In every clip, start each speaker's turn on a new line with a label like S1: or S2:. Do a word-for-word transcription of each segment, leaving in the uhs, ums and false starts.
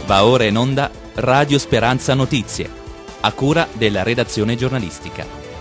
S1: Va ora in onda Radio Speranza Notizie, a cura della redazione giornalistica.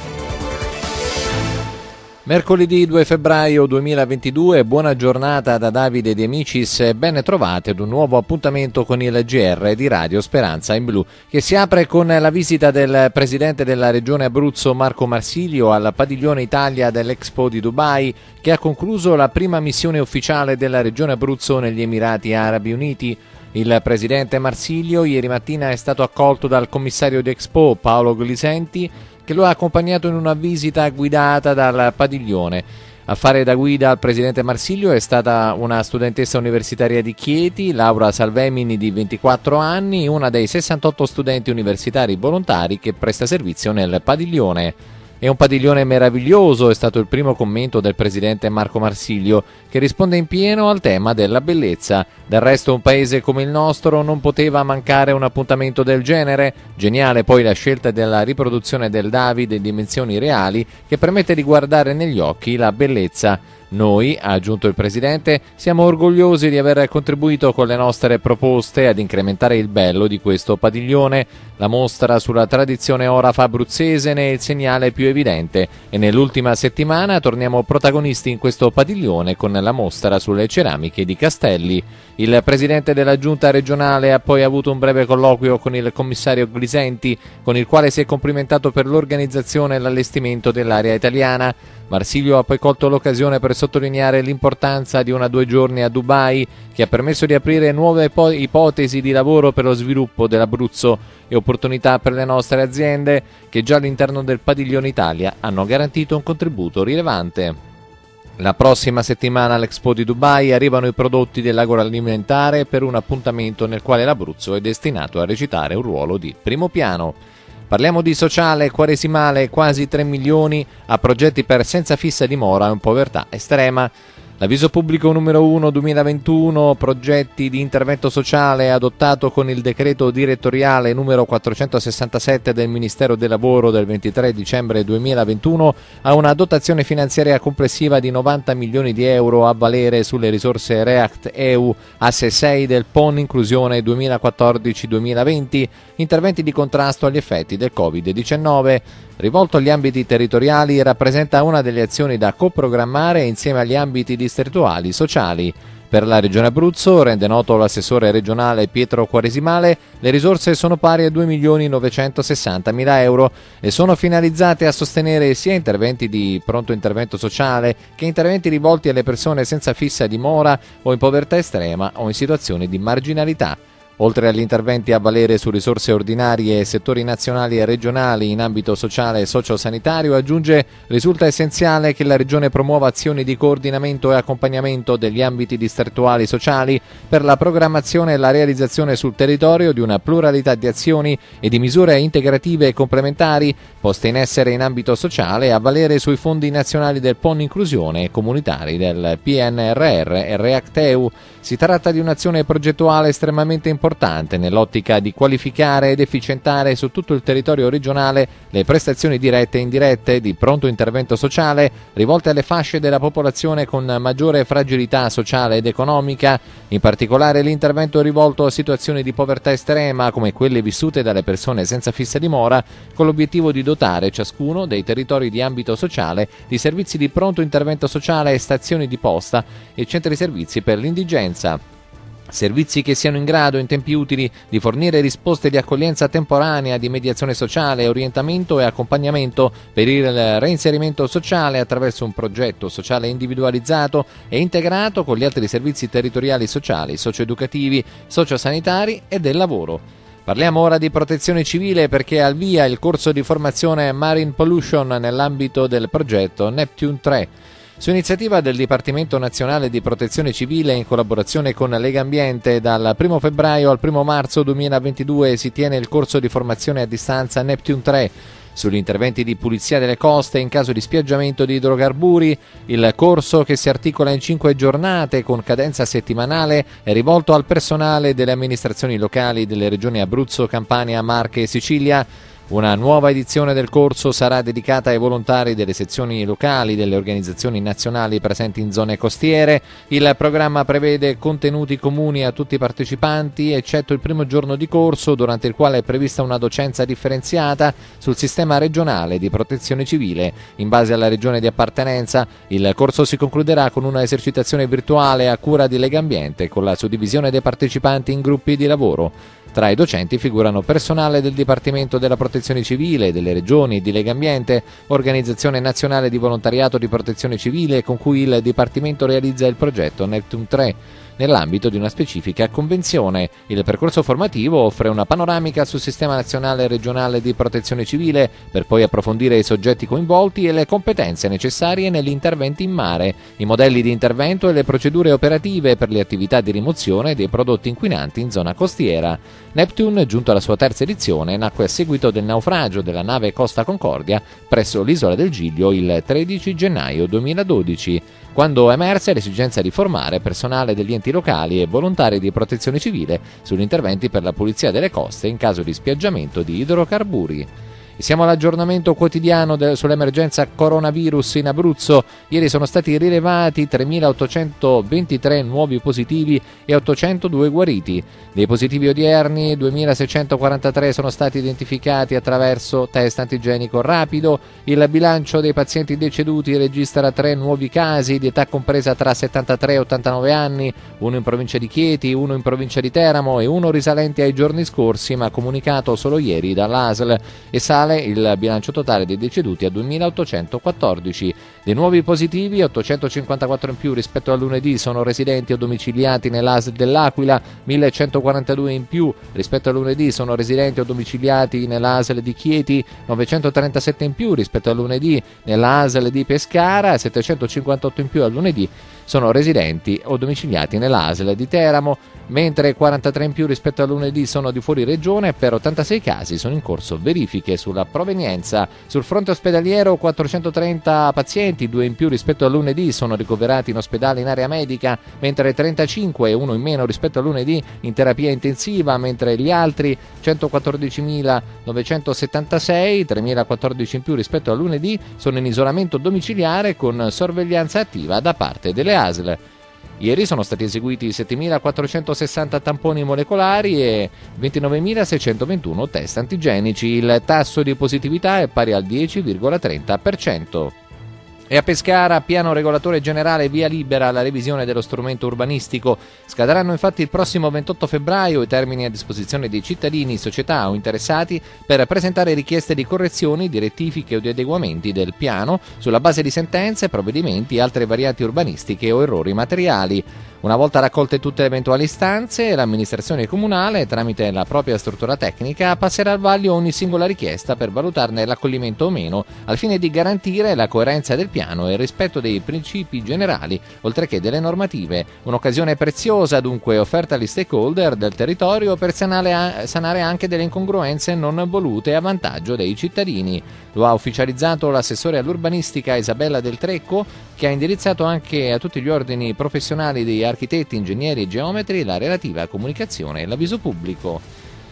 S2: Mercoledì due febbraio duemilaventidue, buona giornata da Davide De Amicis e ben trovati ad un nuovo appuntamento con il G R di Radio Speranza in Blu, che si apre con la visita del presidente della regione Abruzzo Marco Marsilio al padiglione Italia dell'Expo di Dubai, che ha concluso la prima missione ufficiale della regione Abruzzo negli Emirati Arabi Uniti. Il presidente Marsilio ieri mattina è stato accolto dal commissario di Expo Paolo Glisenti, che lo ha accompagnato in una visita guidata dal padiglione. A fare da guida al presidente Marsilio è stata una studentessa universitaria di Chieti, Laura Salvemini, di ventiquattro anni, una dei sessantotto studenti universitari volontari che presta servizio nel padiglione. È un padiglione meraviglioso, è stato il primo commento del presidente Marco Marsilio, che risponde in pieno al tema della bellezza. Del resto un paese come il nostro non poteva mancare un appuntamento del genere. Geniale poi la scelta della riproduzione del David in dimensioni reali, che permette di guardare negli occhi la bellezza. Noi, ha aggiunto il presidente, siamo orgogliosi di aver contribuito con le nostre proposte ad incrementare il bello di questo padiglione. La mostra sulla tradizione orafa abruzzese ne è il segnale più evidente e nell'ultima settimana torniamo protagonisti in questo padiglione con la mostra sulle ceramiche di Castelli. Il presidente della giunta regionale ha poi avuto un breve colloquio con il commissario Glisenti, con il quale si è complimentato per l'organizzazione e l'allestimento dell'area italiana. Marsilio ha poi colto l'occasione per sottolineare l'importanza di una due giorni a Dubai, che ha permesso di aprire nuove ipotesi di lavoro per lo sviluppo dell'Abruzzo e opportunità per le nostre aziende, che già all'interno del padiglione Italia hanno garantito un contributo rilevante. La prossima settimana all'Expo di Dubai arrivano i prodotti dell'agroalimentare per un appuntamento nel quale l'Abruzzo è destinato a recitare un ruolo di primo piano. Parliamo di sociale quaresimale, quasi tre milioni a progetti per senza fissa dimora e povertà estrema. L'avviso pubblico numero uno duemilaventuno, progetti di intervento sociale, adottato con il decreto direttoriale numero quattrocentosessantasette del Ministero del Lavoro del ventitré dicembre duemilaventuno, ha una dotazione finanziaria complessiva di novanta milioni di euro a valere sulle risorse React E U Asse sei del P O N Inclusione duemilaquattordici duemilaventi, interventi di contrasto agli effetti del covid diciannove. Rivolto agli ambiti territoriali, rappresenta una delle azioni da coprogrammare insieme agli ambiti distrettuali sociali. Per la Regione Abruzzo, rende noto l'assessore regionale Pietro Quaresimale, le risorse sono pari a due milioni novecentosessantamila euro e sono finalizzate a sostenere sia interventi di pronto intervento sociale che interventi rivolti alle persone senza fissa dimora o in povertà estrema o in situazioni di marginalità. Oltre agli interventi a valere su risorse ordinarie e settori nazionali e regionali in ambito sociale e sociosanitario, aggiunge: risulta essenziale che la Regione promuova azioni di coordinamento e accompagnamento degli ambiti distrettuali sociali per la programmazione e la realizzazione sul territorio di una pluralità di azioni e di misure integrative e complementari poste in essere in ambito sociale a valere sui fondi nazionali del P O N Inclusione e comunitari del P N R R e React E U. Si tratta di un'azione progettuale estremamente importante importante nell'ottica di qualificare ed efficientare su tutto il territorio regionale le prestazioni dirette e indirette di pronto intervento sociale rivolte alle fasce della popolazione con maggiore fragilità sociale ed economica, in particolare l'intervento rivolto a situazioni di povertà estrema come quelle vissute dalle persone senza fissa dimora, con l'obiettivo di dotare ciascuno dei territori di ambito sociale di servizi di pronto intervento sociale e stazioni di posta e centri servizi per l'indigenza. Servizi che siano in grado, in tempi utili, di fornire risposte di accoglienza temporanea, di mediazione sociale, orientamento e accompagnamento per il reinserimento sociale attraverso un progetto sociale individualizzato e integrato con gli altri servizi territoriali sociali, socioeducativi, sociosanitari e del lavoro. Parliamo ora di protezione civile, perché è al via il corso di formazione Marine Pollution nell'ambito del progetto Neptune tre. Su iniziativa del Dipartimento Nazionale di Protezione Civile, in collaborazione con Lega Ambiente, dal primo febbraio al primo marzo duemilaventidue si tiene il corso di formazione a distanza Neptune tre sugli interventi di pulizia delle coste in caso di spiaggiamento di idrocarburi. Il corso, che si articola in cinque giornate con cadenza settimanale, è rivolto al personale delle amministrazioni locali delle regioni Abruzzo, Campania, Marche e Sicilia. Una nuova edizione del corso sarà dedicata ai volontari delle sezioni locali delle organizzazioni nazionali presenti in zone costiere. Il programma prevede contenuti comuni a tutti i partecipanti, eccetto il primo giorno di corso, durante il quale è prevista una docenza differenziata sul sistema regionale di protezione civile in base alla regione di appartenenza. Il corso si concluderà con una esercitazione virtuale a cura di Legambiente, con la suddivisione dei partecipanti in gruppi di lavoro. Tra i docenti figurano personale del Dipartimento della Protezione Civile, delle regioni, di Legambiente, Organizzazione Nazionale di Volontariato di Protezione Civile, con cui il Dipartimento realizza il progetto Neptune tre, nell'ambito di una specifica convenzione. Il percorso formativo offre una panoramica sul sistema nazionale e regionale di protezione civile, per poi approfondire i soggetti coinvolti e le competenze necessarie negli interventi in mare, i modelli di intervento e le procedure operative per le attività di rimozione dei prodotti inquinanti in zona costiera. Neptune, giunto alla sua terza edizione, nacque a seguito del naufragio della nave Costa Concordia presso l'isola del Giglio il tredici gennaio duemiladodici, quando emerse l'esigenza di formare personale degli enti locali e volontari di protezione civile sugli interventi per la pulizia delle coste in caso di spiaggiamento di idrocarburi. Siamo all'aggiornamento quotidiano del, sull'emergenza coronavirus in Abruzzo. Ieri sono stati rilevati tremilaottocentoventitré nuovi positivi e ottocentodue guariti. Dei positivi odierni, duemilaseicentoquarantatré sono stati identificati attraverso test antigenico rapido. Il bilancio dei pazienti deceduti registra tre nuovi casi di età compresa tra settantatré e ottantanove anni, uno in provincia di Chieti, uno in provincia di Teramo e uno risalente ai giorni scorsi, ma comunicato solo ieri dall'A S L, e sale il bilancio totale dei deceduti a duemilaottocentoquattordici. Dei nuovi positivi, ottocentocinquantaquattro in più rispetto a lunedì sono residenti o domiciliati nell'A S L dell'Aquila, millecentoquarantadue in più rispetto a lunedì sono residenti o domiciliati nell'A S L di Chieti, novecentotrentasette in più rispetto a lunedì nell'A S L di Pescara, settecentocinquantotto in più a lunedì sono residenti o domiciliati nell'A S L di Teramo, mentre quarantatré in più rispetto a lunedì sono di fuori regione. Per ottantasei casi sono in corso verifiche sulla provenienza. Sul fronte ospedaliero quattrocentotrenta pazienti, due in più rispetto a lunedì, sono ricoverati in ospedale in area medica, mentre trentacinque, uno in meno rispetto a lunedì, in terapia intensiva, mentre gli altri centoquattordicimilanovecentosessantasei, tremilaquattordici in più rispetto a lunedì, sono in isolamento domiciliare con sorveglianza attiva da parte delle A S L. Ieri sono stati eseguiti settemilaquattrocentosessanta tamponi molecolari e ventinovemilaseicentoventuno test antigenici. Il tasso di positività è pari al dieci virgola trenta per cento. E a Pescara, piano regolatore generale, via libera alla revisione dello strumento urbanistico. Scadranno infatti il prossimo ventotto febbraio i termini a disposizione dei cittadini, società o interessati per presentare richieste di correzioni, di rettifiche o di adeguamenti del piano sulla base di sentenze, provvedimenti e altre varianti urbanistiche o errori materiali. Una volta raccolte tutte le eventuali istanze, l'amministrazione comunale, tramite la propria struttura tecnica, passerà al vaglio ogni singola richiesta per valutarne l'accoglimento o meno, al fine di garantire la coerenza del piano e il rispetto dei principi generali, oltre che delle normative. Un'occasione preziosa, dunque, offerta agli stakeholder del territorio per sanare, sanare anche delle incongruenze non volute a vantaggio dei cittadini. Lo ha ufficializzato l'assessore all'urbanistica Isabella Del Trecco, che ha indirizzato anche a tutti gli ordini professionali di architetti, ingegneri e geometri la relativa comunicazione e l'avviso pubblico.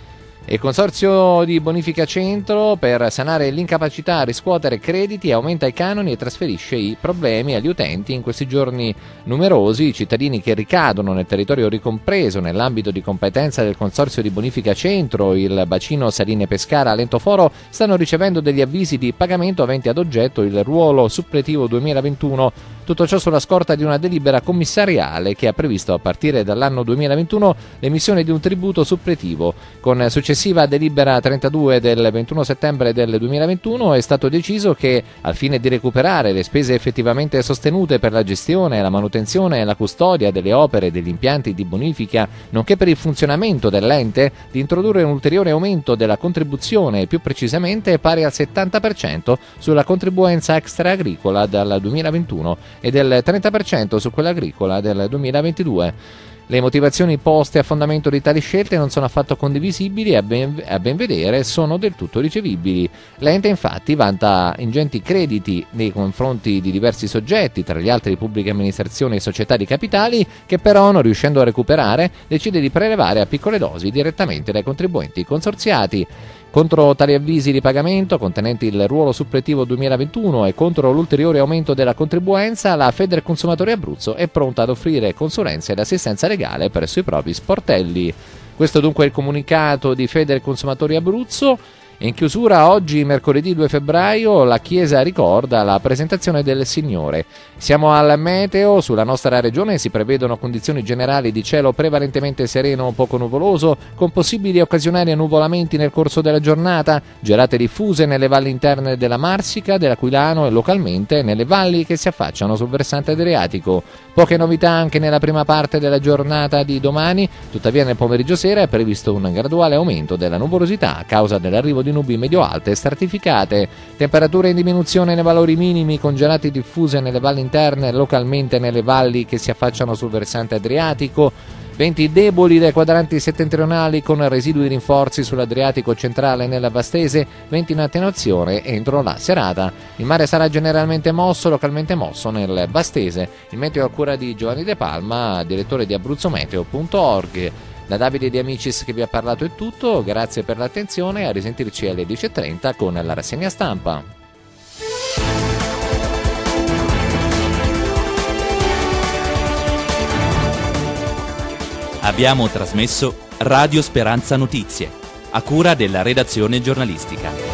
S2: E il Consorzio di Bonifica Centro, per sanare l'incapacità a riscuotere crediti, aumenta i canoni e trasferisce i problemi agli utenti. In questi giorni numerosi i cittadini che ricadono nel territorio ricompreso nell'ambito di competenza del Consorzio di Bonifica Centro, il bacino Saline Pescara Lentoforo, stanno ricevendo degli avvisi di pagamento aventi ad oggetto il ruolo suppletivo duemilaventuno. Tutto ciò sulla scorta di una delibera commissariale che ha previsto a partire dall'anno duemilaventuno l'emissione di un tributo suppletivo. Con successiva delibera trentadue del ventuno settembre del duemilaventuno è stato deciso che, al fine di recuperare le spese effettivamente sostenute per la gestione, la manutenzione e la custodia delle opere e degli impianti di bonifica, nonché per il funzionamento dell'ente, di introdurre un ulteriore aumento della contribuzione, più precisamente pari al settanta per cento sulla contribuenza extraagricola dal duemilaventuno e del trenta per cento su quella agricola del duemilaventidue. Le motivazioni poste a fondamento di tali scelte non sono affatto condivisibili e a ben, a ben vedere sono del tutto ricevibili. L'ente infatti vanta ingenti crediti nei confronti di diversi soggetti, tra gli altri pubbliche amministrazioni e società di capitali, che però, non riuscendo a recuperare, decide di prelevare a piccole dosi direttamente dai contribuenti consorziati. Contro tali avvisi di pagamento, contenenti il ruolo suppletivo duemilaventuno e contro l'ulteriore aumento della contribuenza, la Federconsumatori Abruzzo è pronta ad offrire consulenze ed assistenza legale presso i propri sportelli. Questo dunque è il comunicato di Federconsumatori Abruzzo. In chiusura, oggi, mercoledì due febbraio, la Chiesa ricorda la presentazione del Signore. Siamo al meteo, sulla nostra regione si prevedono condizioni generali di cielo prevalentemente sereno o poco nuvoloso, con possibili occasionali annuvolamenti nel corso della giornata, gelate diffuse nelle valli interne della Marsica, dell'Aquilano e localmente nelle valli che si affacciano sul versante adriatico. Poche novità anche nella prima parte della giornata di domani, tuttavia nel pomeriggio sera è previsto un graduale aumento della nuvolosità a causa dell'arrivo di di nubi medio-alte e stratificate, temperature in diminuzione nei valori minimi con gelate diffuse nelle valli interne, localmente nelle valli che si affacciano sul versante adriatico, venti deboli dai quadranti settentrionali con residui rinforzi sull'Adriatico centrale e nella Vastese, venti in attenuazione entro la serata. Il mare sarà generalmente mosso, localmente mosso nel Vastese. Il meteo a cura di Giovanni De Palma, direttore di abruzzometeo punto org. Da Davide De Amicis che vi ha parlato è tutto, grazie per l'attenzione, a risentirci alle dieci e trenta con la rassegna stampa.
S1: Abbiamo trasmesso Radio Speranza Notizie, a cura della redazione giornalistica.